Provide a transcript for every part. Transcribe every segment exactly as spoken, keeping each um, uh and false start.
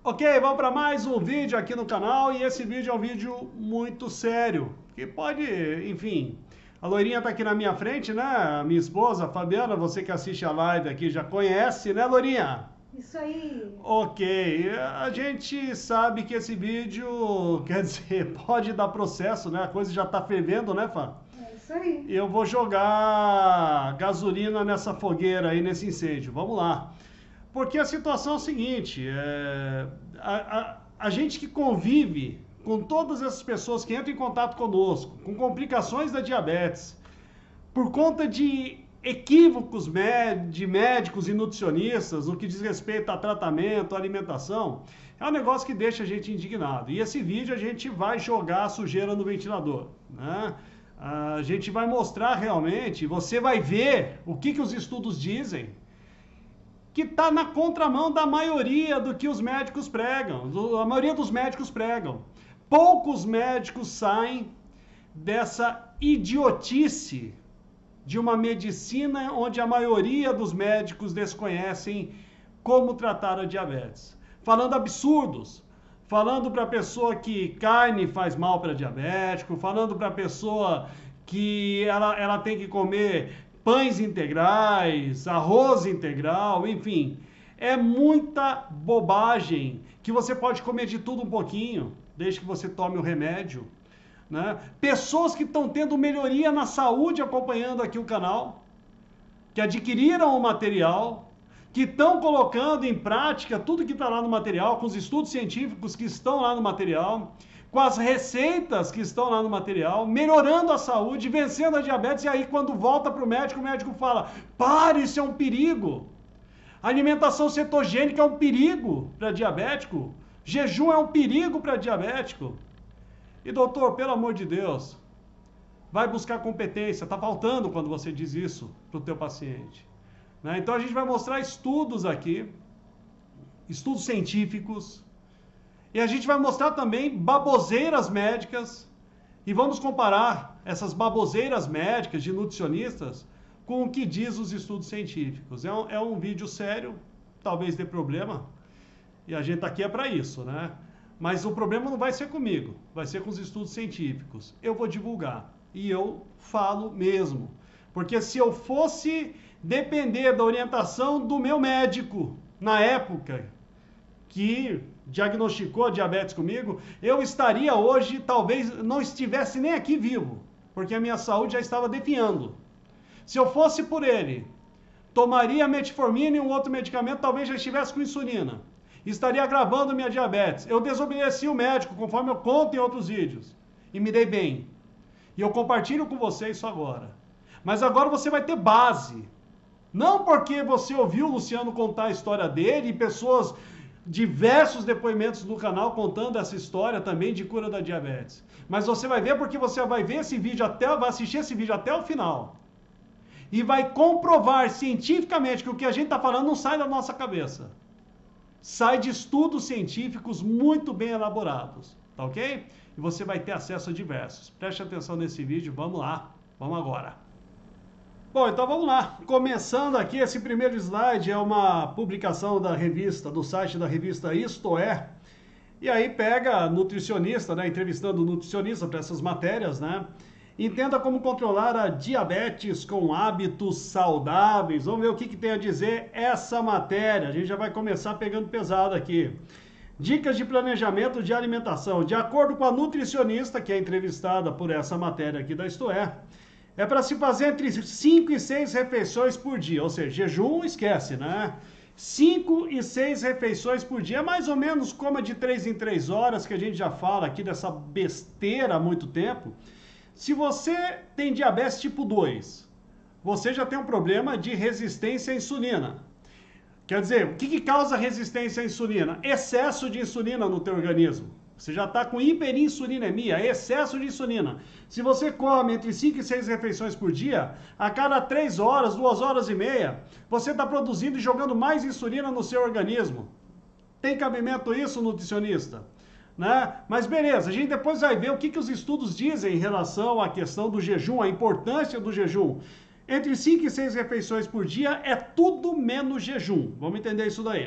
Ok, vamos para mais um vídeo aqui no canal e esse vídeo é um vídeo muito sério, que pode, enfim, a loirinha tá aqui na minha frente, né? A minha esposa, a Fabiana, você que assiste a live aqui já conhece, né, loirinha? Isso aí. Ok, a gente sabe que esse vídeo, quer dizer, pode dar processo, né? A coisa já tá fervendo, né, Fá? É isso aí. Eu vou jogar gasolina nessa fogueira aí, nesse incêndio. Vamos lá. Porque a situação é o seguinte, é, a, a, a gente que convive com todas essas pessoas que entram em contato conosco, com complicações da diabetes, por conta de equívocos de médicos e nutricionistas no que diz respeito a tratamento, alimentação, é um negócio que deixa a gente indignado. E esse vídeo a gente vai jogar a sujeira no ventilador, né? A gente vai mostrar realmente, você vai ver o que, que os estudos dizem, que está na contramão da maioria do que os médicos pregam, a maioria dos médicos pregam. Poucos médicos saem dessa idiotice de uma medicina onde a maioria dos médicos desconhecem como tratar a diabetes. Falando absurdos, falando para a pessoa que carne faz mal para diabético, falando para a pessoa que ela, ela tem que comer pães integrais, arroz integral, enfim. É muita bobagem que você pode comer de tudo um pouquinho, desde que você tome o remédio. Né? Pessoas que estão tendo melhoria na saúde acompanhando aqui o canal, que adquiriram o material, que estão colocando em prática tudo que está lá no material, com os estudos científicos que estão lá no material, com as receitas que estão lá no material, melhorando a saúde, vencendo a diabetes, e aí quando volta para o médico, o médico fala, para, isso é um perigo. A alimentação cetogênica é um perigo para diabético, jejum é um perigo para diabético. E doutor, pelo amor de Deus, vai buscar competência, está faltando quando você diz isso para o teu paciente. Né? Então a gente vai mostrar estudos aqui, estudos científicos, e a gente vai mostrar também baboseiras médicas, e vamos comparar essas baboseiras médicas de nutricionistas com o que diz os estudos científicos. É um, é um vídeo sério, talvez dê problema, e a gente tá aqui é para isso, né? Mas o problema não vai ser comigo, vai ser com os estudos científicos. Eu vou divulgar, e eu falo mesmo. Porque se eu fosse depender da orientação do meu médico, na época que diagnosticou a diabetes comigo, eu estaria hoje, talvez não estivesse nem aqui vivo, porque a minha saúde já estava definhando. Se eu fosse por ele, tomaria metformina e um outro medicamento, talvez já estivesse com insulina. Estaria agravando minha diabetes. Eu desobedeci o médico, conforme eu conto em outros vídeos, e me dei bem. E eu compartilho com você isso agora. Mas agora você vai ter base. Não porque você ouviu o Luciano contar a história dele e pessoas, diversos depoimentos no canal contando essa história também de cura da diabetes. Mas você vai ver porque você vai ver esse vídeo até, vai assistir esse vídeo até o final. E vai comprovar cientificamente que o que a gente está falando não sai da nossa cabeça. Sai de estudos científicos muito bem elaborados, tá ok? E você vai ter acesso a diversos. Preste atenção nesse vídeo, vamos lá, vamos agora. Bom, então vamos lá. Começando aqui, esse primeiro slide é uma publicação da revista, do site da revista Isto É. E aí pega nutricionista, né, entrevistando nutricionista para essas matérias, né? Entenda como controlar a diabetes com hábitos saudáveis. Vamos ver o que, que tem a dizer essa matéria. A gente já vai começar pegando pesado aqui. Dicas de planejamento de alimentação. De acordo com a nutricionista, que é entrevistada por essa matéria aqui da Isto É, é para se fazer entre cinco e seis refeições por dia. Ou seja, jejum, esquece, né? cinco e seis refeições por dia. Mais ou menos coma de três em três horas, que a gente já fala aqui dessa besteira há muito tempo. Se você tem diabetes tipo dois, você já tem um problema de resistência à insulina. Quer dizer, o que, que causa resistência à insulina? Excesso de insulina no teu organismo. Você já está com hiperinsulinemia, excesso de insulina. Se você come entre cinco e seis refeições por dia, a cada três horas, duas horas e meia, você está produzindo e jogando mais insulina no seu organismo. Tem cabimento isso, nutricionista? Né? Mas beleza, a gente depois vai ver o que, que os estudos dizem em relação à questão do jejum, a importância do jejum. Entre cinco e seis refeições por dia é tudo menos jejum. Vamos entender isso daí.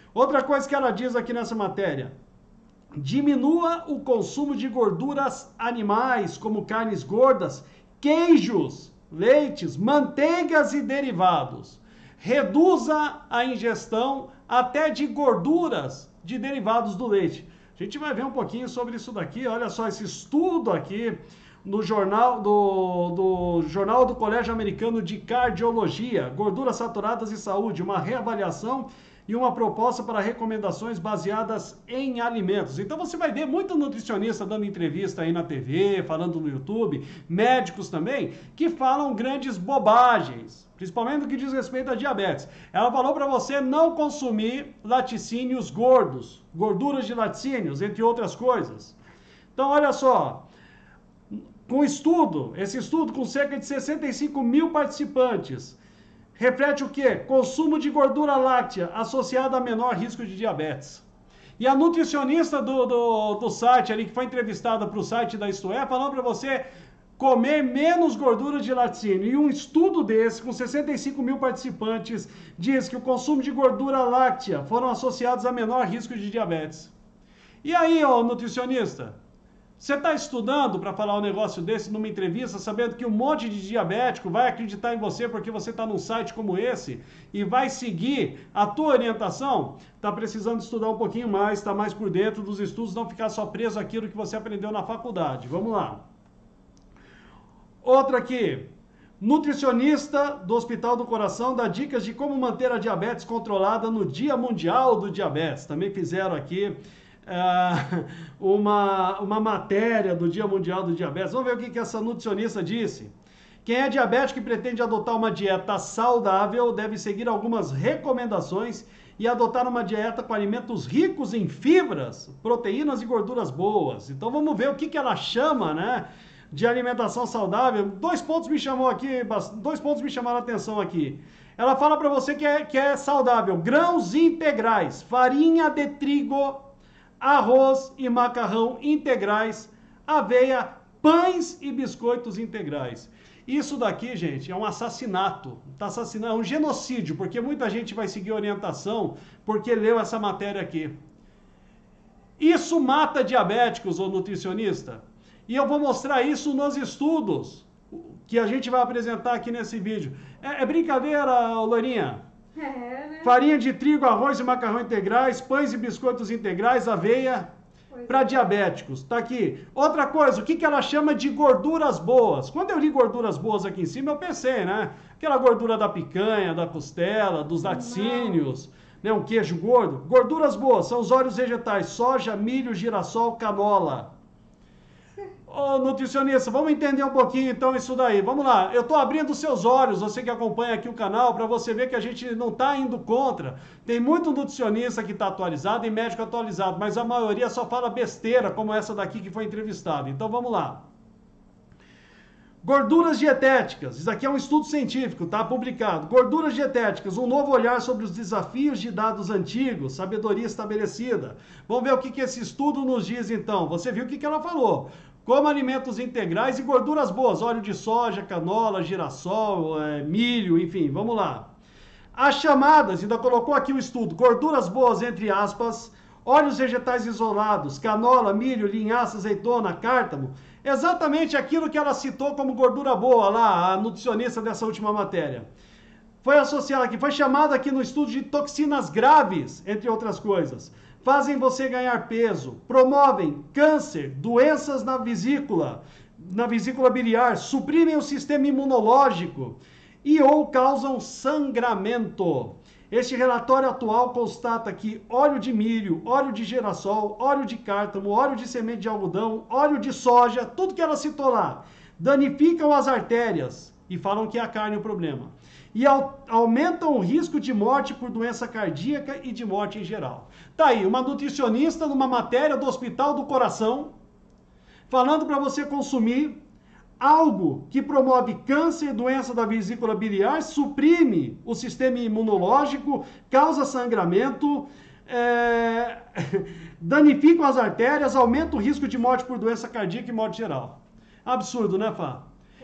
Outra coisa que ela diz aqui nessa matéria: diminua o consumo de gorduras animais, como carnes gordas, queijos, leites, manteigas e derivados. Reduza a ingestão até de gorduras de derivados do leite. A gente vai ver um pouquinho sobre isso daqui. Olha só esse estudo aqui no jornal do, do Jornal do Colégio Americano de Cardiologia, Gorduras Saturadas e Saúde, uma reavaliação e uma proposta para recomendações baseadas em alimentos. Então você vai ver muito nutricionista dando entrevista aí na T V, falando no YouTube, médicos também, que falam grandes bobagens, principalmente no que diz respeito a diabetes. Ela falou para você não consumir laticínios gordos, gorduras de laticínios, entre outras coisas. Então olha só, com estudo, esse estudo com cerca de sessenta e cinco mil participantes, reflete o quê? Consumo de gordura láctea associado a menor risco de diabetes. E a nutricionista do, do, do site ali, que foi entrevistada para o site da Isto É, falando para você comer menos gordura de laticínio. E um estudo desse, com sessenta e cinco mil participantes, diz que o consumo de gordura láctea foram associados a menor risco de diabetes. E aí, ó, nutricionista? Você está estudando para falar um negócio desse numa entrevista, sabendo que um monte de diabético vai acreditar em você porque você está num site como esse e vai seguir a tua orientação? Está precisando estudar um pouquinho mais, está mais por dentro dos estudos, não ficar só preso àquilo que você aprendeu na faculdade. Vamos lá. Outra aqui. Nutricionista do Hospital do Coração dá dicas de como manter a diabetes controlada no Dia Mundial do Diabetes. Também fizeram aqui Uh, uma, uma matéria do Dia Mundial do Diabetes. Vamos ver o que, que essa nutricionista disse. Quem é diabético e pretende adotar uma dieta saudável deve seguir algumas recomendações e adotar uma dieta com alimentos ricos em fibras, proteínas e gorduras boas. Então vamos ver o que, que ela chama, né, de alimentação saudável. Dois pontos me chamou aqui, dois pontos me chamaram a atenção aqui. Ela fala para você que é, que é saudável: grãos integrais, farinha de trigo, arroz e macarrão integrais, aveia, pães e biscoitos integrais. Isso daqui, gente, é um assassinato, tá assassinando, é um genocídio, porque muita gente vai seguir orientação porque leu essa matéria aqui. Isso mata diabéticos, ô nutricionista. E eu vou mostrar isso nos estudos que a gente vai apresentar aqui nesse vídeo. É, é brincadeira, Lourinha? É, né? Farinha de trigo, arroz e macarrão integrais, pães e biscoitos integrais, aveia para diabéticos. Tá aqui. Outra coisa, o que, que ela chama de gorduras boas? Quando eu li gorduras boas aqui em cima, eu pensei, né? Aquela gordura da picanha, da costela, dos laticínios, né? Um queijo gordo. Gorduras boas são os óleos vegetais, soja, milho, girassol, canola. Ô, nutricionista, vamos entender um pouquinho então isso daí. Vamos lá, eu estou abrindo seus olhos, você que acompanha aqui o canal, para você ver que a gente não está indo contra. Tem muito nutricionista que está atualizado e médico atualizado, mas a maioria só fala besteira, como essa daqui que foi entrevistada. Então vamos lá. Gorduras dietéticas, isso aqui é um estudo científico, tá publicado. Gorduras dietéticas, um novo olhar sobre os desafios de dados antigos, sabedoria estabelecida. Vamos ver o que, que esse estudo nos diz então. Você viu o que, que ela falou. Coma alimentos integrais e gorduras boas, óleo de soja, canola, girassol, é, milho, enfim, vamos lá. As chamadas, ainda colocou aqui o estudo, gorduras boas, entre aspas, óleos vegetais isolados, canola, milho, linhaça, azeitona, cártamo, exatamente aquilo que ela citou como gordura boa lá, a nutricionista dessa última matéria. Foi associada aqui, foi chamada aqui no estudo de toxinas graves, entre outras coisas. Fazem você ganhar peso, promovem câncer, doenças na vesícula, na vesícula biliar, suprimem o sistema imunológico e ou causam sangramento. Este relatório atual constata que óleo de milho, óleo de girassol, óleo de cártamo, óleo de semente de algodão, óleo de soja, tudo que ela citou lá, danificam as artérias e falam que é a carne o problema. E aumentam o risco de morte por doença cardíaca e de morte em geral. Tá aí, uma nutricionista numa matéria do Hospital do Coração, falando para você consumir algo que promove câncer, doença da vesícula biliar, suprime o sistema imunológico, causa sangramento, é... danificam as artérias, aumenta o risco de morte por doença cardíaca e morte geral. Absurdo, né, Fá?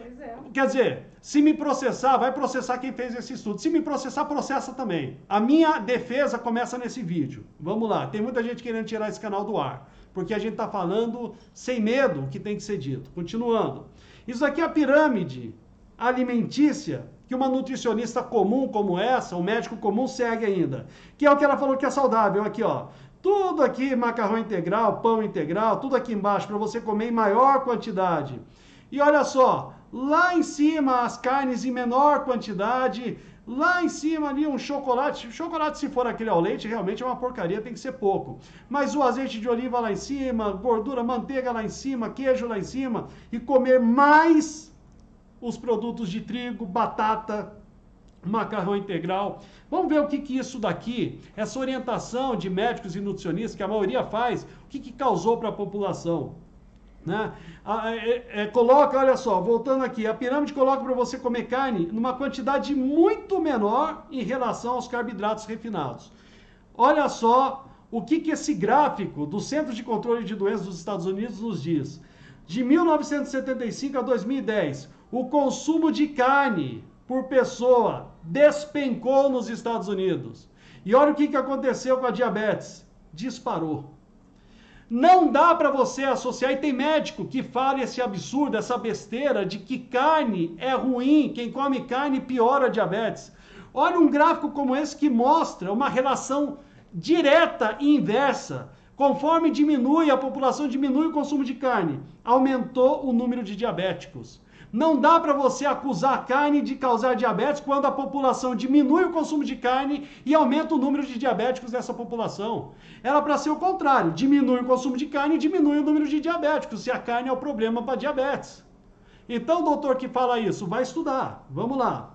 Pois é. Quer dizer, se me processar, vai processar quem fez esse estudo. Se me processar, processa também. A minha defesa começa nesse vídeo. Vamos lá, tem muita gente querendo tirar esse canal do ar, porque a gente está falando sem medo o que tem que ser dito. Continuando. Isso aqui é a pirâmide alimentícia que uma nutricionista comum como essa, um médico comum, segue ainda. Que é o que ela falou que é saudável. Aqui, ó. Tudo aqui, macarrão integral, pão integral, tudo aqui embaixo para você comer em maior quantidade. E olha só, lá em cima as carnes em menor quantidade, lá em cima ali um chocolate, chocolate se for aquele ao leite realmente é uma porcaria, tem que ser pouco. Mas o azeite de oliva lá em cima, gordura, manteiga lá em cima, queijo lá em cima e comer mais os produtos de trigo, batata, macarrão integral. Vamos ver o que que isso daqui, essa orientação de médicos e nutricionistas, que a maioria faz, o que que causou para a população. Né? É, é, coloca, olha só, voltando aqui, a pirâmide coloca para você comer carne numa quantidade muito menor em relação aos carboidratos refinados. Olha só o que que esse gráfico do Centro de Controle de Doenças dos Estados Unidos nos diz. De mil novecentos e setenta e cinco a dois mil e dez, o consumo de carne por pessoa despencou nos Estados Unidos. E olha o que que aconteceu com a diabetes. Disparou. Não dá para você associar, e tem médico que fala esse absurdo, essa besteira de que carne é ruim, quem come carne piora a diabetes. Olha um gráfico como esse que mostra uma relação direta e inversa. Conforme diminui, a população diminui o consumo de carne, aumentou o número de diabéticos. Não dá para você acusar a carne de causar diabetes quando a população diminui o consumo de carne e aumenta o número de diabéticos dessa população. Era para ser o contrário, diminui o consumo de carne e diminui o número de diabéticos, se a carne é o problema para diabetes. Então, o doutor que fala isso, vai estudar. Vamos lá.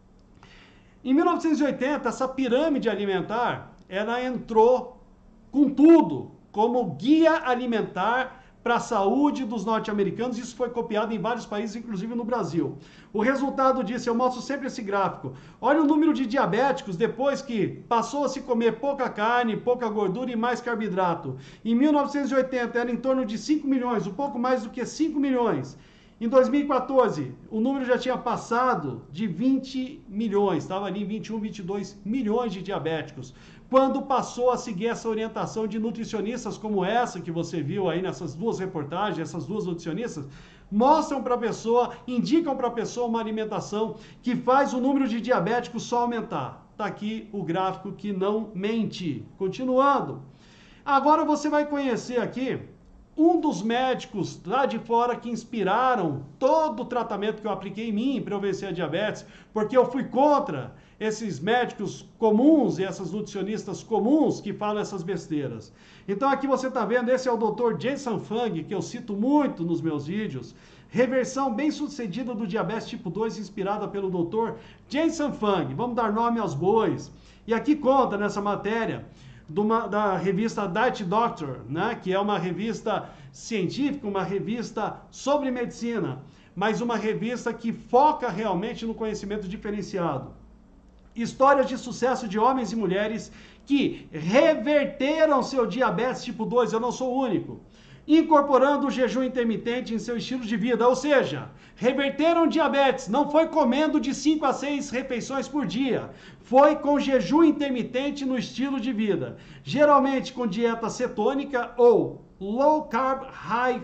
Em mil novecentos e oitenta, essa pirâmide alimentar, ela entrou com tudo, como guia alimentar para a saúde dos norte-americanos. Isso foi copiado em vários países, inclusive no Brasil. O resultado disso, eu mostro sempre esse gráfico. Olha o número de diabéticos depois que passou a se comer pouca carne, pouca gordura e mais carboidrato. Em mil novecentos e oitenta era em torno de cinco milhões, um pouco mais do que cinco milhões. Em dois mil e quatorze, o número já tinha passado de vinte milhões, estava ali em vinte e um, vinte e dois milhões de diabéticos. Quando passou a seguir essa orientação de nutricionistas como essa que você viu aí nessas duas reportagens, essas duas nutricionistas, mostram para a pessoa, indicam para a pessoa uma alimentação que faz o número de diabéticos só aumentar. Está aqui o gráfico que não mente. Continuando. Agora você vai conhecer aqui um dos médicos lá de fora que inspiraram todo o tratamento que eu apliquei em mim para eu vencer a diabetes, porque eu fui contra esses médicos comuns e essas nutricionistas comuns que falam essas besteiras. Então aqui você está vendo, esse é o doutor Jason Fung, que eu cito muito nos meus vídeos, reversão bem sucedida do diabetes tipo dois, inspirada pelo doutor Jason Fung. Vamos dar nome aos bois. E aqui conta nessa matéria de uma, da revista Diet Doctor, né, que é uma revista científica, uma revista sobre medicina, mas uma revista que foca realmente no conhecimento diferenciado. Histórias de sucesso de homens e mulheres que reverteram seu diabetes tipo dois, eu não sou o único, incorporando o jejum intermitente em seu estilo de vida, ou seja, reverteram diabetes, não foi comendo de cinco a seis refeições por dia, foi com jejum intermitente no estilo de vida, geralmente com dieta cetônica ou low carb, high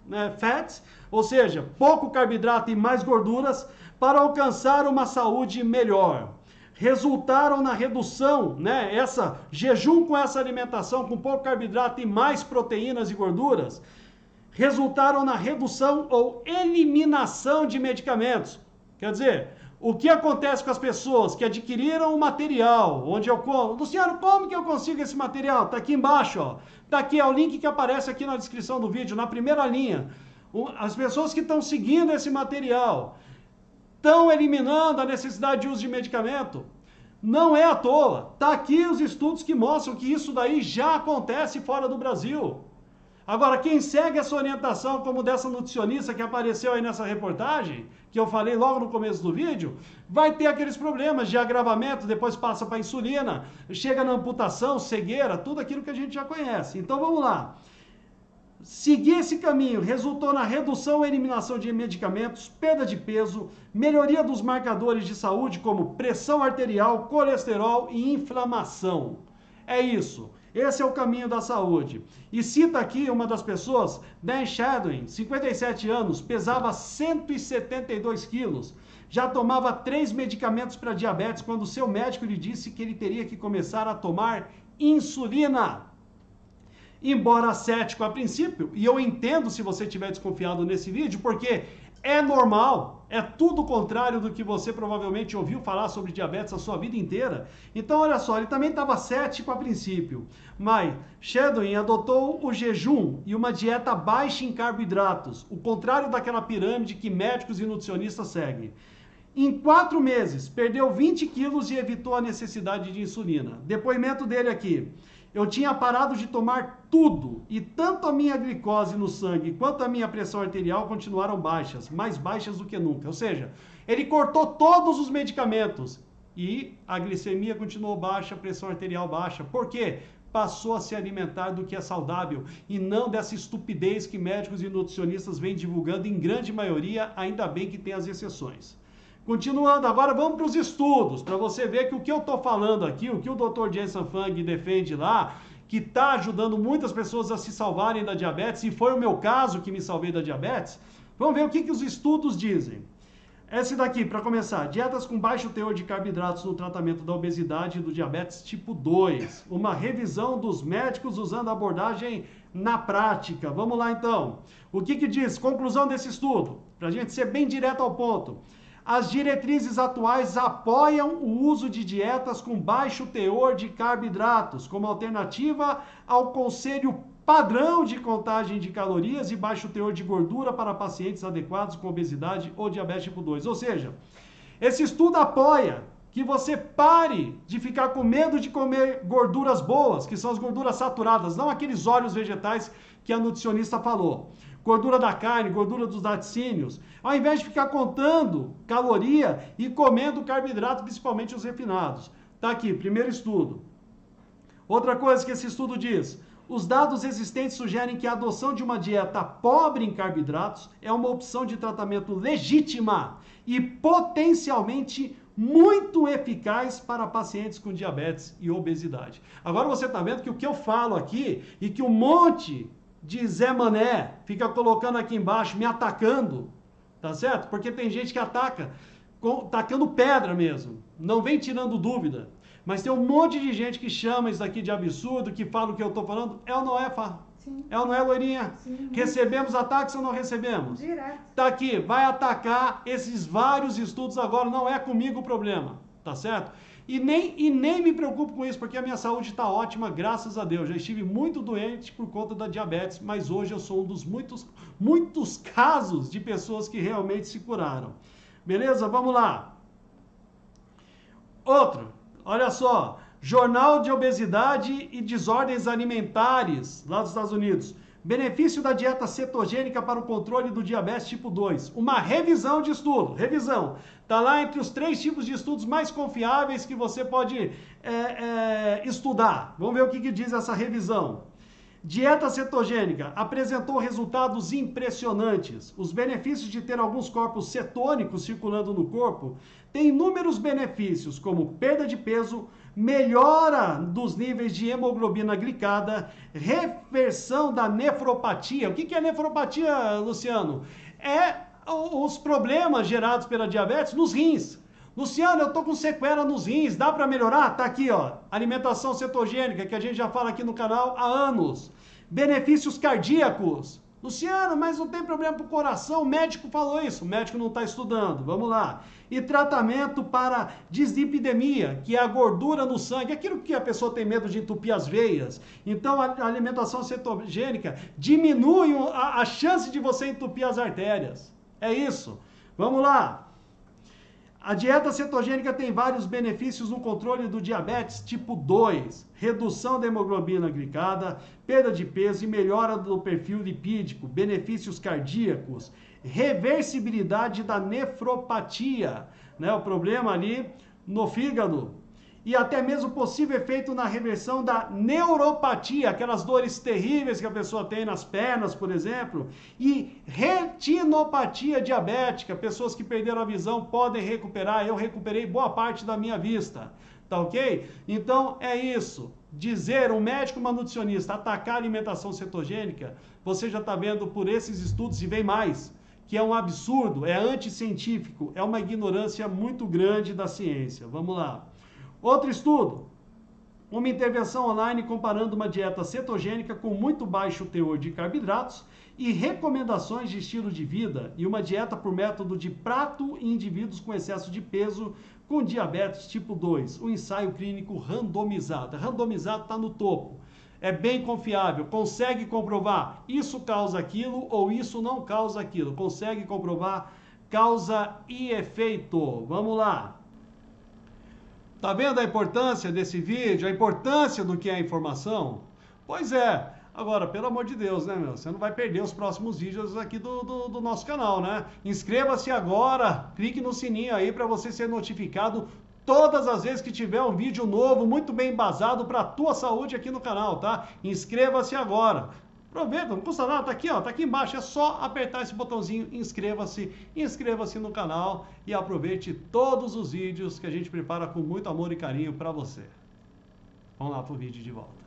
fat, ou seja, pouco carboidrato e mais gorduras, para alcançar uma saúde melhor. Resultaram na redução, né, essa jejum com essa alimentação com pouco carboidrato e mais proteínas e gorduras, resultaram na redução ou eliminação de medicamentos. Quer dizer, o que acontece com as pessoas que adquiriram o material, onde eu como, Luciano, como que eu consigo esse material? Tá aqui embaixo, ó. Tá aqui, é o link que aparece aqui na descrição do vídeo, na primeira linha. As pessoas que estão seguindo esse material estão eliminando a necessidade de uso de medicamento. Não é à toa. Tá aqui os estudos que mostram que isso daí já acontece fora do Brasil. Agora, quem segue essa orientação, como dessa nutricionista que apareceu aí nessa reportagem, que eu falei logo no começo do vídeo, vai ter aqueles problemas de agravamento, depois passa para insulina, chega na amputação, cegueira, tudo aquilo que a gente já conhece. Então vamos lá. seguir esse caminho resultou na redução e eliminação de medicamentos, perda de peso, melhoria dos marcadores de saúde como pressão arterial, colesterol e inflamação. É isso. Esse é o caminho da saúde. E cita aqui uma das pessoas, Dan Shadwin, cinquenta e sete anos, pesava cento e setenta e dois quilos. Já tomava três medicamentos para diabetes quando seu médico lhe disse que ele teria que começar a tomar insulina. Embora cético a princípio, e eu entendo se você estiver desconfiado nesse vídeo, porque é normal, é tudo o contrário do que você provavelmente ouviu falar sobre diabetes a sua vida inteira. Então, olha só, ele também estava cético a princípio, mas Shadwin adotou o jejum e uma dieta baixa em carboidratos, o contrário daquela pirâmide que médicos e nutricionistas seguem. Em quatro meses, perdeu vinte quilos e evitou a necessidade de insulina. Depoimento dele aqui. Eu tinha parado de tomar tudo e tanto a minha glicose no sangue quanto a minha pressão arterial continuaram baixas, mais baixas do que nunca. Ou seja, ele cortou todos os medicamentos e a glicemia continuou baixa, a pressão arterial baixa. Por quê? Passou a se alimentar do que é saudável e não dessa estupidez que médicos e nutricionistas vêm divulgando em grande maioria, ainda bem que tem as exceções. Continuando, agora vamos para os estudos, para você ver que o que eu estou falando aqui, o que o doutor Jensen Fung defende lá, que está ajudando muitas pessoas a se salvarem da diabetes, e foi o meu caso que me salvei da diabetes, vamos ver o que, que os estudos dizem. Esse daqui, para começar, dietas com baixo teor de carboidratos no tratamento da obesidade e do diabetes tipo dois. Uma revisão dos médicos usando a abordagem na prática. Vamos lá então. O que, que diz? Conclusão desse estudo, para a gente ser bem direto ao ponto. As diretrizes atuais apoiam o uso de dietas com baixo teor de carboidratos, como alternativa ao conselho padrão de contagem de calorias e baixo teor de gordura para pacientes adequados com obesidade ou diabetes tipo dois. Ou seja, esse estudo apoia que você pare de ficar com medo de comer gorduras boas, que são as gorduras saturadas, não aqueles óleos vegetais que a nutricionista falou. Gordura da carne, gordura dos laticínios, ao invés de ficar contando caloria e comendo carboidrato, principalmente os refinados. Tá aqui, primeiro estudo. Outra coisa que esse estudo diz, os dados existentes sugerem que a adoção de uma dieta pobre em carboidratos é uma opção de tratamento legítima e potencialmente muito eficaz para pacientes com diabetes e obesidade. Agora você está vendo que o que eu falo aqui e que um monte de Zé Mané fica colocando aqui embaixo, me atacando, tá certo? Porque tem gente que ataca, com, tacando pedra mesmo, não vem tirando dúvida. Mas tem um monte de gente que chama isso aqui de absurdo, que fala o que eu estou falando. É ou não é, Fá? Sim. É ou não é, Loirinha? Sim. Recebemos ataques ou não recebemos? Direto. Tá aqui, vai atacar esses vários estudos agora, não é comigo o problema, tá certo? E nem, e nem me preocupo com isso, porque a minha saúde está ótima, graças a Deus. Já estive muito doente por conta da diabetes, mas hoje eu sou um dos muitos, muitos casos de pessoas que realmente se curaram. Beleza? Vamos lá. Outro, olha só. Jornal de Obesidade e Desordens Alimentares, lá dos Estados Unidos. Benefício da dieta cetogênica para o controle do diabetes tipo dois. Uma revisão de estudo. Revisão. Está lá entre os três tipos de estudos mais confiáveis que você pode é, é, estudar. Vamos ver o que, que diz essa revisão. Dieta cetogênica apresentou resultados impressionantes. Os benefícios de ter alguns corpos cetônicos circulando no corpo têm inúmeros benefícios, como perda de peso, melhora dos níveis de hemoglobina glicada, reversão da nefropatia. O que é nefropatia, Luciano? É os problemas gerados pela diabetes nos rins. Luciano, eu tô com sequela nos rins, dá para melhorar? Tá aqui, ó, alimentação cetogênica, que a gente já fala aqui no canal há anos. Benefícios cardíacos. Luciano, mas não tem problema pro coração, o médico falou isso, o médico não está estudando, vamos lá. E tratamento para dislipidemia, que é a gordura no sangue, aquilo que a pessoa tem medo de entupir as veias. Então a alimentação cetogênica diminui a, a chance de você entupir as artérias. É isso. Vamos lá. A dieta cetogênica tem vários benefícios no controle do diabetes tipo dois, redução da hemoglobina glicada, perda de peso e melhora do perfil lipídico, benefícios cardíacos, reversibilidade da nefropatia, né, o problema ali no fígado, e até mesmo possível efeito na reversão da neuropatia, aquelas dores terríveis que a pessoa tem nas pernas, por exemplo, e retinopatia diabética, pessoas que perderam a visão podem recuperar, eu recuperei boa parte da minha vista, tá ok? Então é isso, dizer um médico, uma nutricionista, atacar a alimentação cetogênica, você já está vendo por esses estudos e vem mais, que é um absurdo, é anticientífico, é uma ignorância muito grande da ciência. Vamos lá. Outro estudo, uma intervenção online comparando uma dieta cetogênica com muito baixo teor de carboidratos e recomendações de estilo de vida e uma dieta por método de prato em indivíduos com excesso de peso com diabetes tipo dois. O ensaio clínico randomizado. Randomizado está no topo. É bem confiável, consegue comprovar isso causa aquilo ou isso não causa aquilo. Consegue comprovar causa e efeito. Vamos lá. Tá vendo a importância desse vídeo, a importância do que é a informação? Pois é. Agora, pelo amor de Deus, né, meu? Você não vai perder os próximos vídeos aqui do, do, do nosso canal, né? Inscreva-se agora, clique no sininho aí para você ser notificado todas as vezes que tiver um vídeo novo, muito bem embasado para a tua saúde aqui no canal, tá? Inscreva-se agora. Aproveita, não custa nada, tá aqui, ó, tá aqui embaixo, é só apertar esse botãozinho, inscreva-se, inscreva-se no canal e aproveite todos os vídeos que a gente prepara com muito amor e carinho para você. Vamos lá pro vídeo de volta.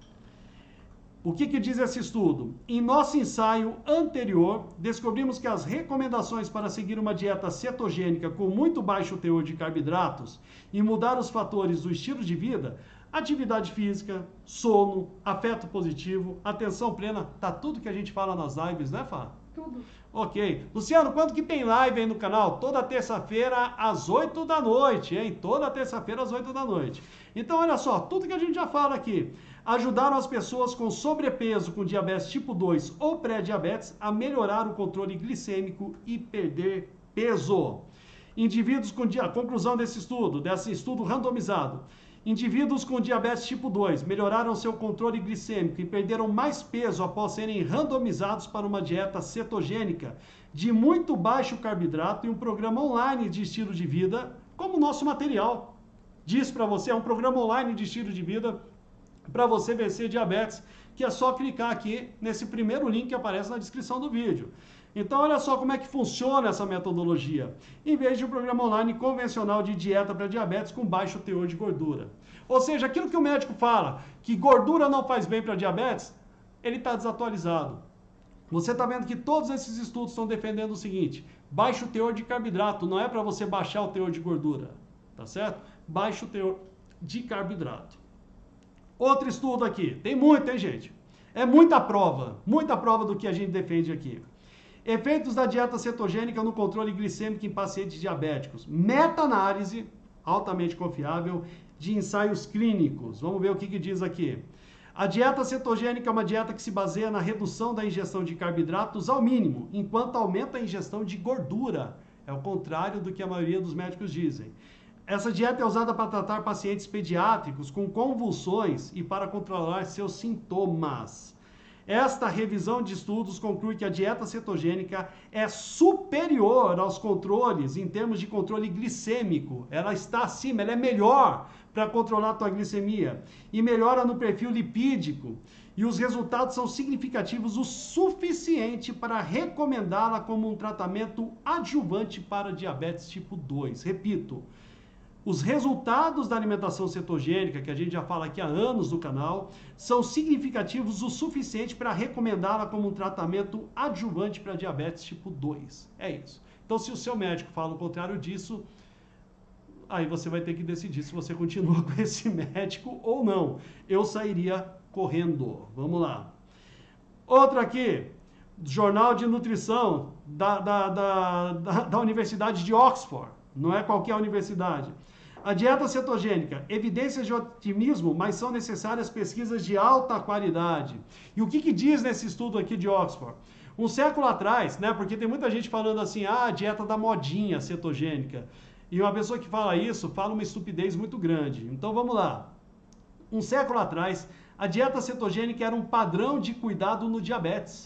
O que que diz esse estudo? Em nosso ensaio anterior, descobrimos que as recomendações para seguir uma dieta cetogênica com muito baixo teor de carboidratos e mudar os fatores do estilo de vida, atividade física, sono, afeto positivo, atenção plena, tá tudo que a gente fala nas lives, né, Fá? Tudo. Ok. Luciano, quando que tem live aí no canal? Toda terça-feira às oito da noite, hein? Toda terça-feira às oito da noite. Então, olha só, tudo que a gente já fala aqui. Ajudaram as pessoas com sobrepeso, com diabetes tipo dois ou pré-diabetes a melhorar o controle glicêmico e perder peso. Indivíduos com... A conclusão desse estudo, desse estudo randomizado. Indivíduos com diabetes tipo dois melhoraram seu controle glicêmico e perderam mais peso após serem randomizados para uma dieta cetogênica de muito baixo carboidrato e um programa online de estilo de vida, como o nosso material diz para você, é um programa online de estilo de vida para você vencer diabetes, que é só clicar aqui nesse primeiro link que aparece na descrição do vídeo. Então, olha só como é que funciona essa metodologia. Em vez de um programa online convencional de dieta para diabetes com baixo teor de gordura. Ou seja, aquilo que o médico fala, que gordura não faz bem para diabetes, ele está desatualizado. Você está vendo que todos esses estudos estão defendendo o seguinte, baixo teor de carboidrato, não é para você baixar o teor de gordura, tá certo? Baixo teor de carboidrato. Outro estudo aqui, tem muito, hein, gente? É muita prova, muita prova do que a gente defende aqui. Efeitos da dieta cetogênica no controle glicêmico em pacientes diabéticos. Meta-análise, altamente confiável, de ensaios clínicos. Vamos ver o que, que diz aqui. A dieta cetogênica é uma dieta que se baseia na redução da ingestão de carboidratos ao mínimo, enquanto aumenta a ingestão de gordura. É o contrário do que a maioria dos médicos dizem. Essa dieta é usada para tratar pacientes pediátricos com convulsões e para controlar seus sintomas. Esta revisão de estudos conclui que a dieta cetogênica é superior aos controles em termos de controle glicêmico. Ela está acima, ela é melhor para controlar a tua glicemia e melhora no perfil lipídico. E os resultados são significativos o suficiente para recomendá-la como um tratamento adjuvante para diabetes tipo dois. Repito, os resultados da alimentação cetogênica, que a gente já fala aqui há anos no canal, são significativos o suficiente para recomendá-la como um tratamento adjuvante para diabetes tipo dois. É isso. Então, se o seu médico fala o contrário disso, aí você vai ter que decidir se você continua com esse médico ou não. Eu sairia correndo. Vamos lá. Outro aqui, Jornal de Nutrição da, da, da, da, da Universidade de Oxford. Não é qualquer universidade. A dieta cetogênica, evidências de otimismo, mas são necessárias pesquisas de alta qualidade. E o que, que diz nesse estudo aqui de Oxford? Um século atrás, né? Porque tem muita gente falando assim, ah, a dieta da modinha cetogênica. E uma pessoa que fala isso, fala uma estupidez muito grande. Então vamos lá. Um século atrás, a dieta cetogênica era um padrão de cuidado no diabetes.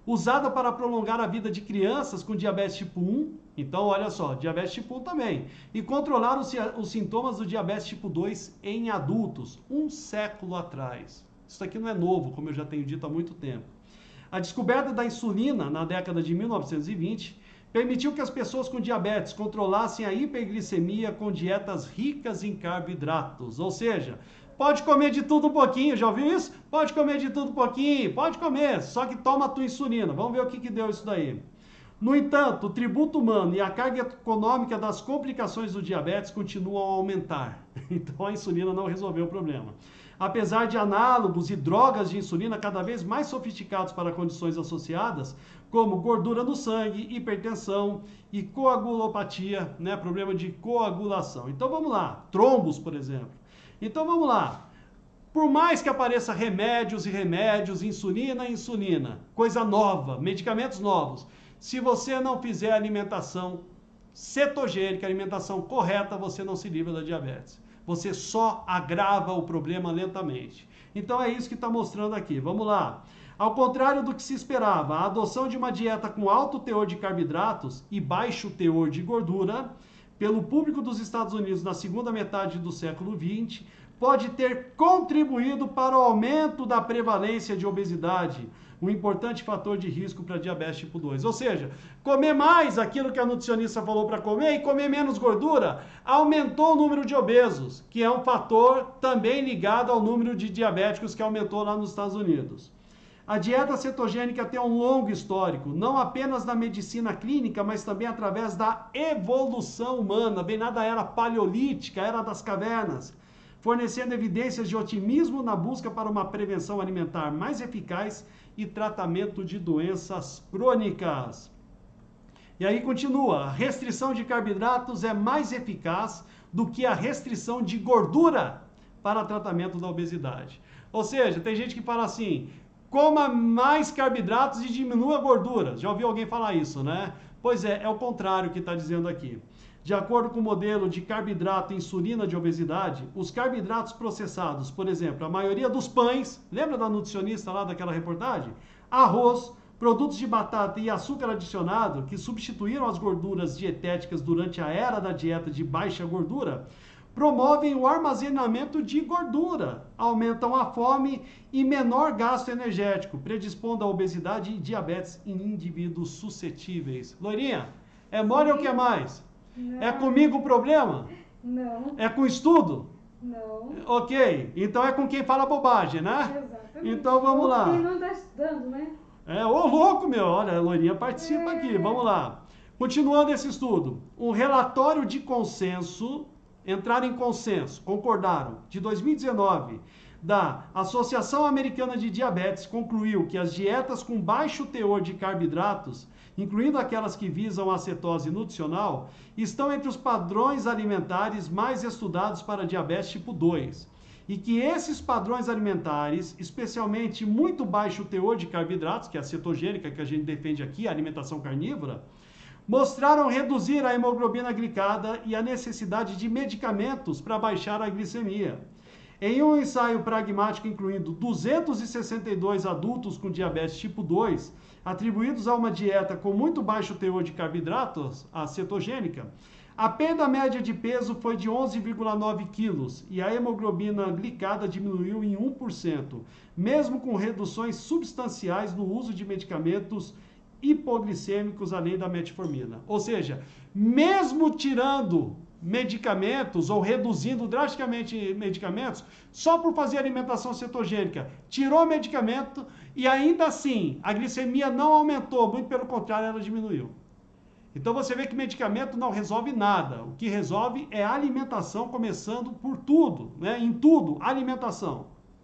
usada para prolongar a vida de crianças com diabetes tipo um, então olha só, diabetes tipo um também, e controlar os, os sintomas do diabetes tipo dois em adultos, um século atrás. Isso aqui não é novo, como eu já tenho dito há muito tempo. A descoberta da insulina na década de mil novecentos e vinte permitiu que as pessoas com diabetes controlassem a hiperglicemia com dietas ricas em carboidratos, ou seja, pode comer de tudo um pouquinho, já ouviu isso? Pode comer de tudo um pouquinho, pode comer, só que toma a tua insulina. Vamos ver o que, que deu isso daí. No entanto, o tributo humano e a carga econômica das complicações do diabetes continuam a aumentar. Então a insulina não resolveu o problema. Apesar de análogos e drogas de insulina cada vez mais sofisticados para condições associadas, como gordura no sangue, hipertensão e coagulopatia, né, problema de coagulação. Então vamos lá, trombos, por exemplo. Então vamos lá, por mais que apareça remédios e remédios, insulina e insulina, coisa nova, medicamentos novos, se você não fizer alimentação cetogênica, alimentação correta, você não se livra da diabetes. Você só agrava o problema lentamente. Então é isso que está mostrando aqui. Vamos lá. Ao contrário do que se esperava, a adoção de uma dieta com alto teor de carboidratos e baixo teor de gordura pelo público dos Estados Unidos na segunda metade do século vinte pode ter contribuído para o aumento da prevalência de obesidade, um importante fator de risco para diabetes tipo dois. Ou seja, comer mais aquilo que a nutricionista falou para comer e comer menos gordura aumentou o número de obesos, que é um fator também ligado ao número de diabéticos que aumentou lá nos Estados Unidos. A dieta cetogênica tem um longo histórico, não apenas na medicina clínica, mas também através da evolução humana, bem na era paleolítica, era das cavernas, fornecendo evidências de otimismo na busca para uma prevenção alimentar mais eficaz e tratamento de doenças crônicas. E aí continua, a restrição de carboidratos é mais eficaz do que a restrição de gordura para tratamento da obesidade. Ou seja, tem gente que fala assim, coma mais carboidratos e diminua a gordura. Já ouviu alguém falar isso, né? Pois é, é o contrário que está dizendo aqui. De acordo com o modelo de carboidrato e insulina de obesidade, os carboidratos processados, por exemplo, a maioria dos pães, lembra da nutricionista lá daquela reportagem? Arroz, produtos de batata e açúcar adicionado, que substituíram as gorduras dietéticas durante a era da dieta de baixa gordura, promovem o armazenamento de gordura, aumentam a fome e menor gasto energético, predispondo à obesidade e diabetes em indivíduos suscetíveis. Loirinha, é mole ou o que mais? Não. É comigo o problema? Não. É com estudo? Não. Ok, então é com quem fala bobagem, né? Exatamente. Então vamos Ou lá. quem não está estudando, né? É, ô louco, meu, olha, a Loirinha participa é. aqui, vamos lá. Continuando esse estudo, um relatório de consenso, entraram em consenso, concordaram, de dois mil e dezenove, da Associação Americana de Diabetes, concluiu que as dietas com baixo teor de carboidratos, incluindo aquelas que visam a cetose nutricional, estão entre os padrões alimentares mais estudados para diabetes tipo dois. E que esses padrões alimentares, especialmente muito baixo teor de carboidratos, que é a cetogênica que a gente defende aqui, a alimentação carnívora, mostraram reduzir a hemoglobina glicada e a necessidade de medicamentos para baixar a glicemia. Em um ensaio pragmático incluindo duzentos e sessenta e dois adultos com diabetes tipo dois, atribuídos a uma dieta com muito baixo teor de carboidratos, a cetogênica, a perda média de peso foi de onze vírgula nove quilos e a hemoglobina glicada diminuiu em um por cento, mesmo com reduções substanciais no uso de medicamentos hipoglicêmicos além da metformina. Ou seja, mesmo tirando medicamentos ou reduzindo drasticamente medicamentos, só por fazer alimentação cetogênica, tirou medicamento e ainda assim a glicemia não aumentou, muito pelo contrário, ela diminuiu. Então você vê que medicamento não resolve nada. O que resolve é a alimentação, começando por tudo, né? Em tudo, alimentação.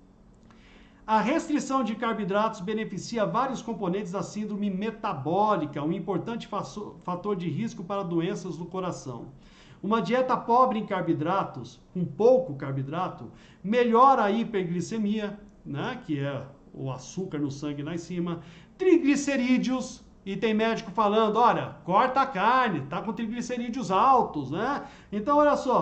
A restrição de carboidratos beneficia vários componentes da síndrome metabólica, um importante fator de risco para doenças do coração. Uma dieta pobre em carboidratos, com pouco carboidrato, melhora a hiperglicemia, né, que é o açúcar no sangue lá em cima, triglicerídeos, e tem médico falando, olha, corta a carne, tá com triglicerídeos altos, né? Então, olha só,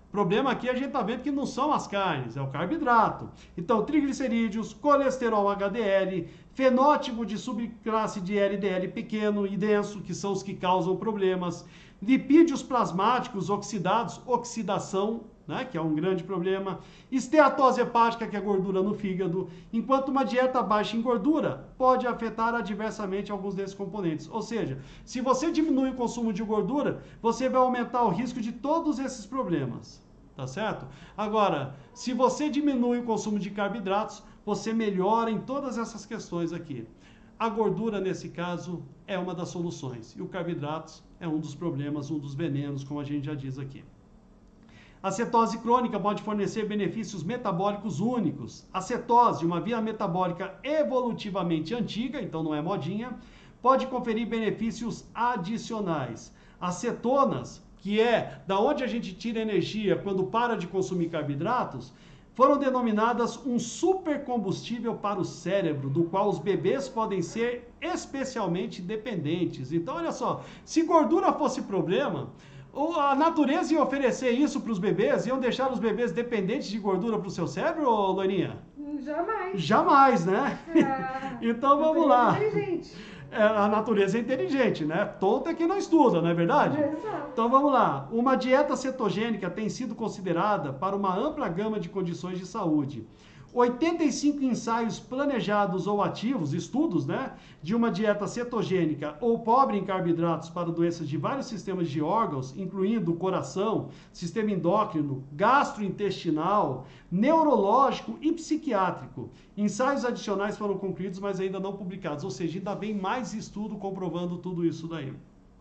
O problema aqui a gente está vendo que não são as carnes, é o carboidrato. Então, triglicerídeos, colesterol H D L, fenótipo de subclasse de L D L pequeno e denso, que são os que causam problemas, lipídios plasmáticos oxidados, oxidação, né, que é um grande problema, esteatose hepática, que é gordura no fígado, enquanto uma dieta baixa em gordura pode afetar adversamente alguns desses componentes. Ou seja, se você diminui o consumo de gordura, você vai aumentar o risco de todos esses problemas, tá certo? Agora, se você diminui o consumo de carboidratos, você melhora em todas essas questões aqui. A gordura, nesse caso, é uma das soluções, e o carboidratos é um dos problemas, um dos venenos, como a gente já diz aqui. A cetose crônica pode fornecer benefícios metabólicos únicos. A cetose, uma via metabólica evolutivamente antiga, então não é modinha, pode conferir benefícios adicionais. As cetonas, que é da onde a gente tira energia quando para de consumir carboidratos, foram denominadas um supercombustível para o cérebro, do qual os bebês podem ser especialmente dependentes. Então, olha só, se gordura fosse problema, a natureza ia oferecer isso para os bebês? Iam deixar os bebês dependentes de gordura para o seu cérebro, Loirinha? Jamais. Jamais, né? Ah, então vamos lá. Inteligente. É, a natureza é inteligente, né? Tonta é que não estuda, não é verdade? Exato. Então vamos lá. Uma dieta cetogênica tem sido considerada para uma ampla gama de condições de saúde. oitenta e cinco ensaios planejados ou ativos, estudos, né, de uma dieta cetogênica ou pobre em carboidratos para doenças de vários sistemas de órgãos, incluindo o coração, sistema endócrino, gastrointestinal, neurológico e psiquiátrico. Ensaios adicionais foram concluídos, mas ainda não publicados, ou seja, ainda vem mais estudo comprovando tudo isso daí.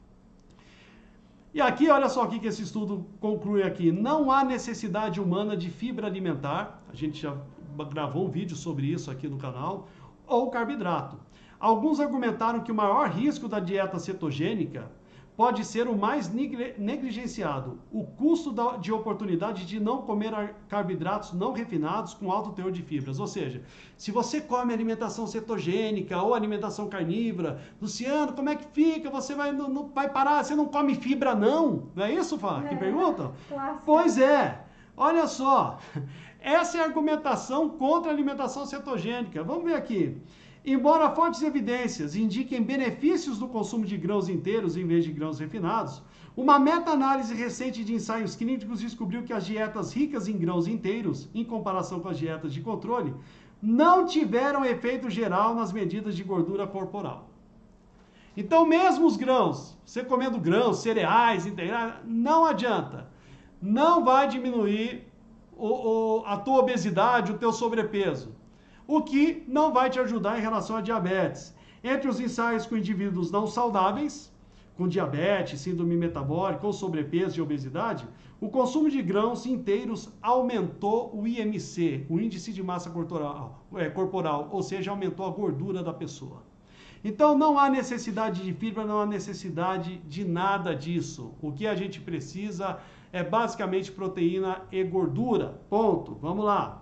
E aqui, olha só o que esse estudo conclui aqui. Não há necessidade humana de fibra alimentar, a gente já gravou um vídeo sobre isso aqui no canal, ou carboidrato. Alguns argumentaram que o maior risco da dieta cetogênica pode ser o mais negligenciado, o custo de oportunidade de não comer carboidratos não refinados com alto teor de fibras. Ou seja, se você come alimentação cetogênica ou alimentação carnívora, Luciano, como é que fica? Você vai, não, não vai parar, você não come fibra não? Não é isso, Fá? É, que pergunta? clássico. Pois é, olha só, essa é a argumentação contra a alimentação cetogênica. Vamos ver aqui. Embora fortes evidências indiquem benefícios do consumo de grãos inteiros em vez de grãos refinados, uma meta-análise recente de ensaios clínicos descobriu que as dietas ricas em grãos inteiros, em comparação com as dietas de controle, não tiveram efeito geral nas medidas de gordura corporal. Então, mesmo os grãos, você comendo grãos, cereais, integrais, não adianta. Não vai diminuir o, o, a tua obesidade, o teu sobrepeso. O que não vai te ajudar em relação a diabetes. Entre os ensaios com indivíduos não saudáveis, com diabetes, síndrome metabólica ou sobrepeso e obesidade, o consumo de grãos inteiros aumentou o I M C, o índice de massa corporal, é, corporal, ou seja, aumentou a gordura da pessoa. Então não há necessidade de fibra, não há necessidade de nada disso. O que a gente precisa é basicamente proteína e gordura. Ponto. Vamos lá.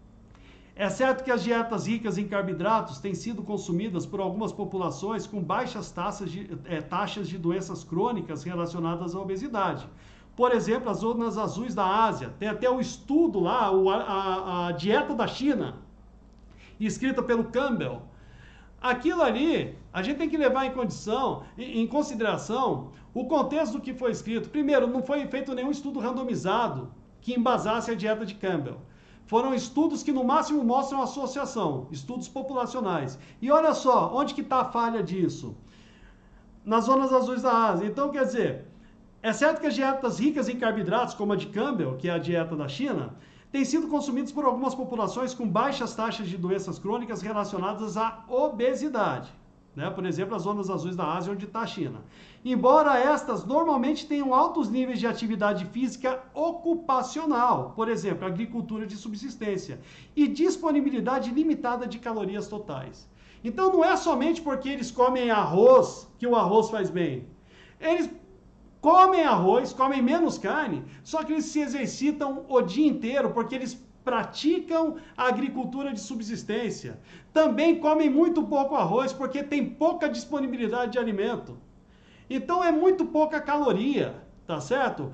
É certo que as dietas ricas em carboidratos têm sido consumidas por algumas populações com baixas taxas de, é, taxas de doenças crônicas relacionadas à obesidade. Por exemplo, as zonas azuis da Ásia. Tem até o estudo lá, o, a, a dieta da China, escrita pelo Campbell. Aquilo ali, a gente tem que levar em condição, em, em consideração, o contexto do que foi escrito. Primeiro, não foi feito nenhum estudo randomizado que embasasse a dieta de Campbell. Foram estudos que no máximo mostram associação, estudos populacionais. E olha só, onde que está a falha disso? Nas zonas azuis da Ásia. Então, quer dizer, é certo que as dietas ricas em carboidratos, como a de Campbell, que é a dieta da China, têm sido consumidas por algumas populações com baixas taxas de doenças crônicas relacionadas à obesidade. Né? Por exemplo, as zonas azuis da Ásia, onde está a China. Embora estas normalmente tenham altos níveis de atividade física ocupacional, por exemplo, agricultura de subsistência, e disponibilidade limitada de calorias totais. Então não é somente porque eles comem arroz que o arroz faz bem. Eles comem arroz, comem menos carne, só que eles se exercitam o dia inteiro porque eles praticam a agricultura de subsistência. Também comem muito pouco arroz porque tem pouca disponibilidade de alimento. Então é muito pouca caloria, tá certo?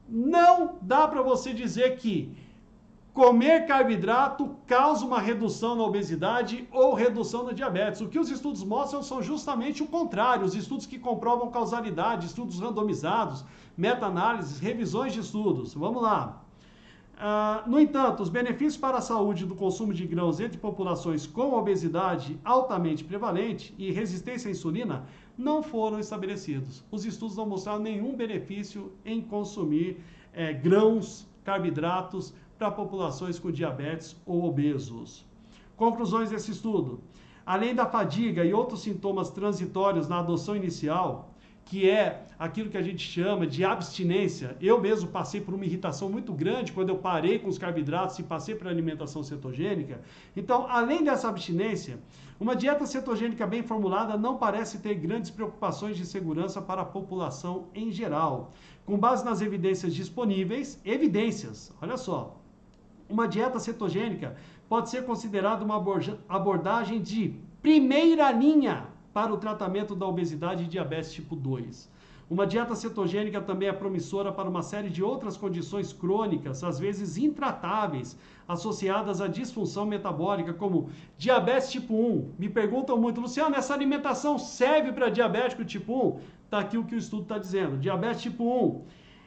não dá para você dizer que comer carboidrato causa uma redução na obesidade ou redução na diabetes. O que os estudos mostram são justamente o contrário. Os estudos que comprovam causalidade, estudos randomizados, meta-análises, revisões de estudos. Vamos lá. Uh, no entanto, os benefícios para a saúde do consumo de grãos entre populações com obesidade altamente prevalente e resistência à insulina não foram estabelecidos. Os estudos não mostraram nenhum benefício em consumir eh, grãos, carboidratos, para populações com diabetes ou obesos. Conclusões desse estudo. Além da fadiga e outros sintomas transitórios na adoção inicial, que é aquilo que a gente chama de abstinência, eu mesmo passei por uma irritação muito grande quando eu parei com os carboidratos e passei para a alimentação cetogênica. Então, além dessa abstinência, uma dieta cetogênica bem formulada não parece ter grandes preocupações de segurança para a população em geral. Com base nas evidências disponíveis, evidências, olha só, uma dieta cetogênica pode ser considerada uma abordagem de primeira linha para o tratamento da obesidade e diabetes tipo dois. Uma dieta cetogênica também é promissora para uma série de outras condições crônicas, às vezes intratáveis, associadas à disfunção metabólica, como diabetes tipo um. Me perguntam muito, Luciano, essa alimentação serve para diabético tipo um? Está aqui o que o estudo está dizendo. Diabetes tipo um.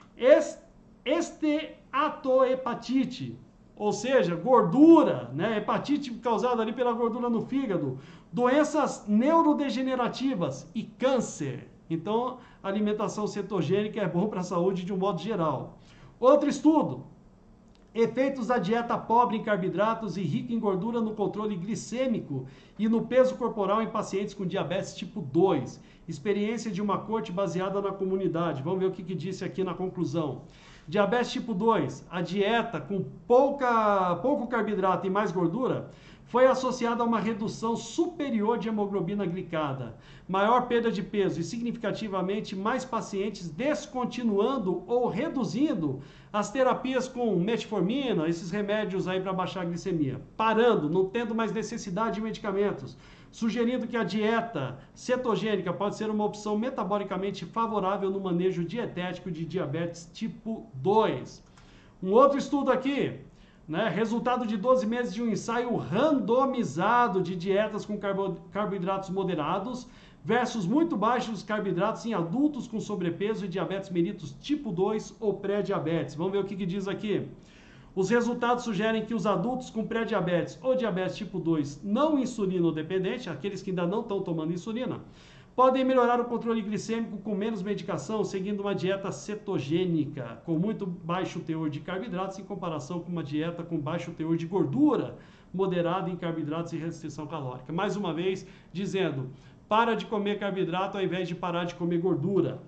Esteatohepatite, ou seja, gordura, né? Hepatite causada ali pela gordura no fígado, doenças neurodegenerativas e câncer. Então, a alimentação cetogênica é bom para a saúde de um modo geral. Outro estudo, efeitos da dieta pobre em carboidratos e rica em gordura no controle glicêmico e no peso corporal em pacientes com diabetes tipo dois. Experiência de uma corte baseada na comunidade. Vamos ver o que, que disse aqui na conclusão. Diabetes tipo dois, a dieta com pouca, pouco carboidrato e mais gordura foi associada a uma redução superior de hemoglobina glicada, maior perda de peso e significativamente mais pacientes descontinuando ou reduzindo as terapias com metformina, esses remédios aí para baixar a glicemia, parando, não tendo mais necessidade de medicamentos, sugerindo que a dieta cetogênica pode ser uma opção metabolicamente favorável no manejo dietético de diabetes tipo dois. Um outro estudo aqui, né, resultado de doze meses de um ensaio randomizado de dietas com carbo, carboidratos moderados versus muito baixos carboidratos em adultos com sobrepeso e diabetes mellitus tipo dois ou pré-diabetes. Vamos ver o que, que diz aqui. Os resultados sugerem que os adultos com pré-diabetes ou diabetes tipo dois não insulino-dependente, aqueles que ainda não estão tomando insulina, podem melhorar o controle glicêmico com menos medicação, seguindo uma dieta cetogênica, com muito baixo teor de carboidratos, em comparação com uma dieta com baixo teor de gordura, moderada em carboidratos e restrição calórica. Mais uma vez, dizendo, para de comer carboidrato ao invés de parar de comer gordura.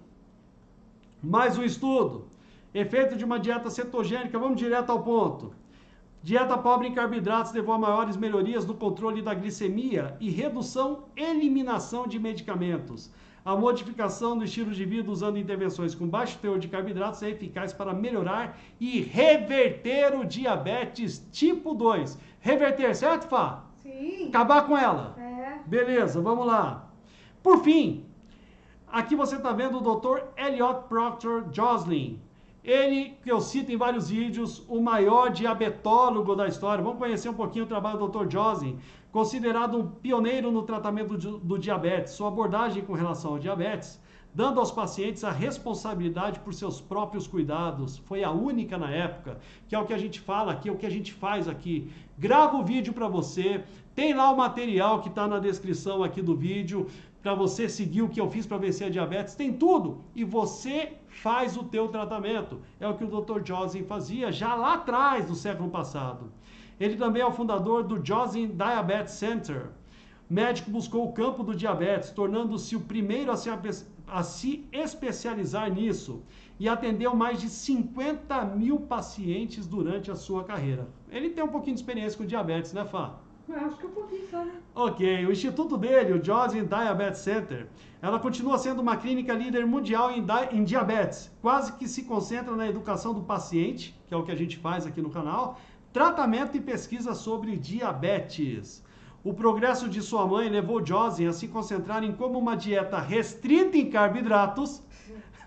Mais um estudo. Efeito de uma dieta cetogênica, vamos direto ao ponto. Dieta pobre em carboidratos levou a maiores melhorias no controle da glicemia e redução e eliminação de medicamentos. A modificação do estilo de vida usando intervenções com baixo teor de carboidratos é eficaz para melhorar e reverter o diabetes tipo dois. Reverter, certo, Fá? Sim. Acabar com ela? É. Beleza, vamos lá. Por fim, aqui você está vendo o doutor Elliot Proctor Joslin. Ele, que eu cito em vários vídeos, o maior diabetólogo da história. Vamos conhecer um pouquinho o trabalho do doutor Joslin, considerado um pioneiro no tratamento do, do diabetes. Sua abordagem com relação ao diabetes, dando aos pacientes a responsabilidade por seus próprios cuidados, foi a única na época, que é o que a gente fala aqui, é o que a gente faz aqui. Grava o vídeo para você, tem lá o material que está na descrição aqui do vídeo, para você seguir o que eu fiz para vencer a diabetes, tem tudo, e você faz o teu tratamento. É o que o doutor Joslin fazia já lá atrás, no século passado. Ele também é o fundador do Joslin Diabetes Center. Médico buscou o campo do diabetes, tornando-se o primeiro a se, a se especializar nisso, e atendeu mais de cinquenta mil pacientes durante a sua carreira. Ele tem um pouquinho de experiência com diabetes, né, Fá? Eu acho que é um pouquinho só, né? Ok, o instituto dele, o Joslin Diabetes Center, ela continua sendo uma clínica líder mundial em, di em diabetes, quase que se concentra na educação do paciente, que é o que a gente faz aqui no canal, tratamento e pesquisa sobre diabetes. O progresso de sua mãe levou Joslin a se concentrar em como uma dieta restrita em carboidratos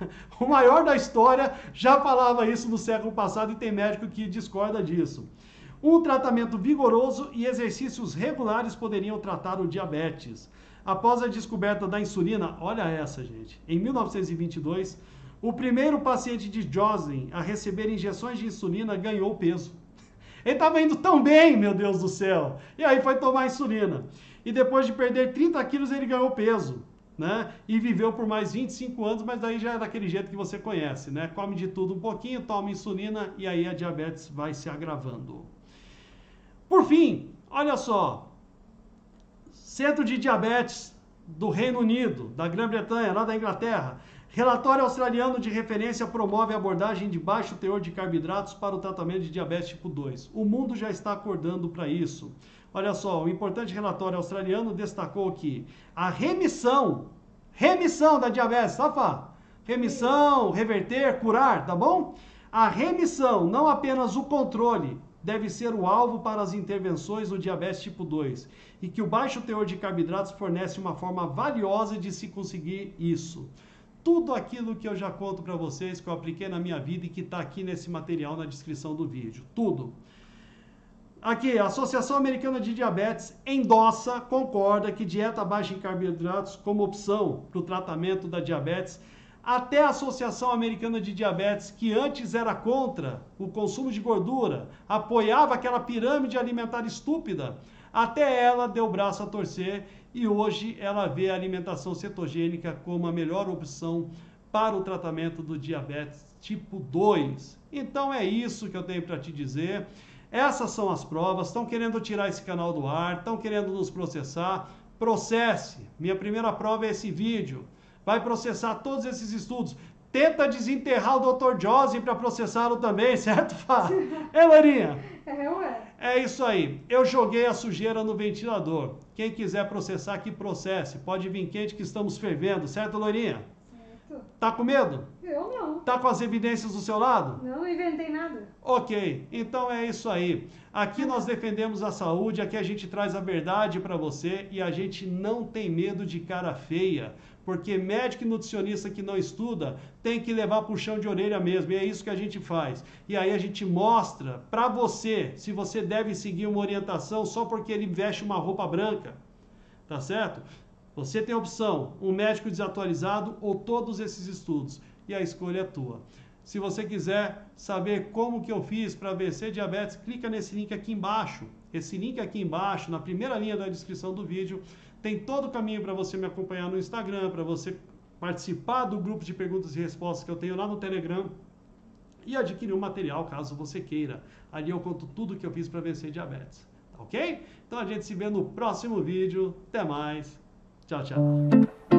O maior da história já falava isso no século passado e tem médico que discorda disso. Um tratamento vigoroso e exercícios regulares poderiam tratar o diabetes. Após a descoberta da insulina, olha essa, gente, em mil novecentos e vinte e dois, o primeiro paciente de Joslin a receber injeções de insulina ganhou peso. Ele estava indo tão bem, meu Deus do céu, e aí foi tomar insulina. E depois de perder trinta quilos, ele ganhou peso, né? E viveu por mais vinte e cinco anos, mas daí já é daquele jeito que você conhece, né? Come de tudo um pouquinho, toma insulina e aí a diabetes vai se agravando. Por fim, olha só, Centro de Diabetes do Reino Unido, da Grã-Bretanha, lá da Inglaterra, relatório australiano de referência promove a abordagem de baixo teor de carboidratos para o tratamento de diabetes tipo dois. O mundo já está acordando para isso. Olha só, o importante relatório australiano destacou que a remissão, remissão da diabetes, tá, Fá? Remissão, reverter, curar, tá bom? A remissão, não apenas o controle, deve ser o alvo para as intervenções no diabetes tipo dois e que o baixo teor de carboidratos fornece uma forma valiosa de se conseguir isso. Tudo aquilo que eu já conto para vocês, que eu apliquei na minha vida e que está aqui nesse material na descrição do vídeo. Tudo. Aqui, a Associação Americana de Diabetes endossa, concorda que dieta baixa em carboidratos como opção para o tratamento da diabetes. Até a Associação Americana de Diabetes, que antes era contra o consumo de gordura, apoiava aquela pirâmide alimentar estúpida, até ela deu o braço a torcer e hoje ela vê a alimentação cetogênica como a melhor opção para o tratamento do diabetes tipo dois. Então é isso que eu tenho para te dizer. Essas são as provas. Estão querendo tirar esse canal do ar, estão querendo nos processar. Processe. Minha primeira prova é esse vídeo. Vai processar todos esses estudos. Tenta desenterrar o doutor Joslin para processá-lo também, certo, Fá? É, Lorinha? É, ué. É isso aí. Eu joguei a sujeira no ventilador. Quem quiser processar, que processe. Pode vir quente que estamos fervendo, certo, Lorinha? Certo. Tá com medo? Eu não. Tá com as evidências do seu lado? Não, não inventei nada. Ok, então é isso aí. Aqui nós defendemos a saúde, aqui a gente traz a verdade para você e a gente não tem medo de cara feia, porque médico e nutricionista que não estuda tem que levar puxão de orelha mesmo, e é isso que a gente faz. E aí a gente mostra para você se você deve seguir uma orientação só porque ele veste uma roupa branca, tá certo? Você tem a opção, um médico desatualizado ou todos esses estudos, e a escolha é tua. Se você quiser saber como que eu fiz para vencer diabetes, clica nesse link aqui embaixo. Esse link aqui embaixo, na primeira linha da descrição do vídeo, tem todo o caminho para você me acompanhar no Instagram, para você participar do grupo de perguntas e respostas que eu tenho lá no Telegram e adquirir um material caso você queira. Ali eu conto tudo que eu fiz para vencer diabetes. Tá ok? Então a gente se vê no próximo vídeo. Até mais. Tchau, tchau.